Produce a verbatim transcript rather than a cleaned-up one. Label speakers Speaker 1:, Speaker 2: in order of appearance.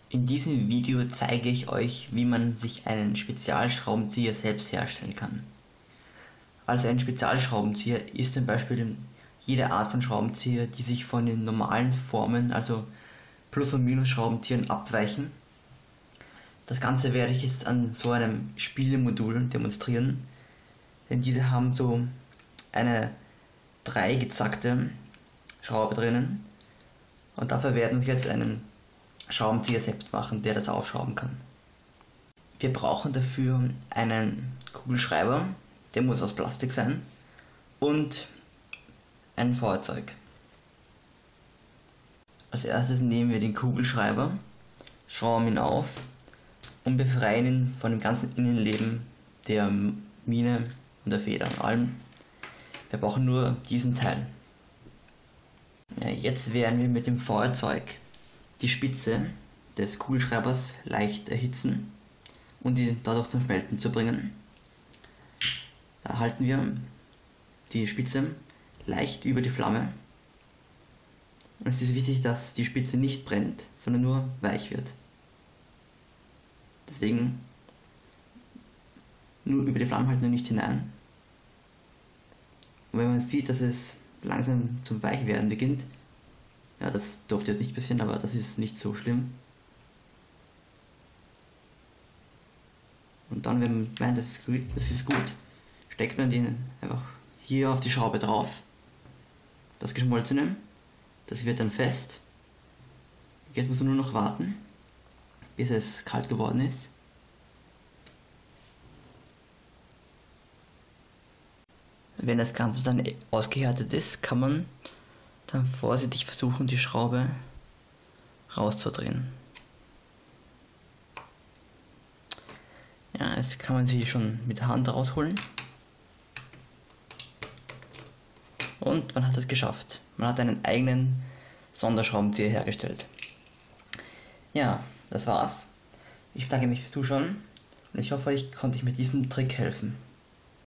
Speaker 1: In diesem Video zeige ich euch, wie man sich einen Spezialschraubenzieher selbst herstellen kann. Also ein Spezialschraubenzieher ist zum Beispiel jede Art von Schraubenzieher, die sich von den normalen Formen, also Plus- und Minus-Schraubenziehern, abweichen. Das Ganze werde ich jetzt an so einem Spielemodul demonstrieren, denn diese haben so eine dreigezackte Schraube drinnen und dafür werden wir jetzt einen Schraubenzieher selbst machen, der das aufschrauben kann. Wir brauchen dafür einen Kugelschreiber, der muss aus Plastik sein, und ein Feuerzeug. Als erstes nehmen wir den Kugelschreiber, schrauben ihn auf und befreien ihn von dem ganzen Innenleben der Mine und der Feder und allem. Wir brauchen nur diesen Teil. Ja, jetzt werden wir mit dem Feuerzeug die Spitze des Kugelschreibers leicht erhitzen und ihn dadurch zum Schmelzen zu bringen. Da halten wir die Spitze leicht über die Flamme. Und es ist wichtig, dass die Spitze nicht brennt, sondern nur weich wird. Deswegen nur über die Flamme halten und nicht hinein. Und wenn man sieht, dass es langsam zum Weichwerden beginnt, ja, das durfte jetzt nicht passieren, aber das ist nicht so schlimm. Und dann, wenn man meint, das ist, das ist gut, steckt man den einfach hier auf die Schraube drauf. Das Geschmolzene, das wird dann fest. Jetzt muss man nur noch warten, bis es kalt geworden ist. Wenn das Ganze dann ausgehärtet ist, kann man dann vorsichtig versuchen, die Schraube rauszudrehen. Ja, jetzt kann man sie schon mit der Hand rausholen. Und man hat es geschafft. Man hat einen eigenen Sonderschraubenzieher hergestellt. Ja, das war's. Ich bedanke mich fürs Zuschauen und ich hoffe, ich konnte euch mit diesem Trick helfen.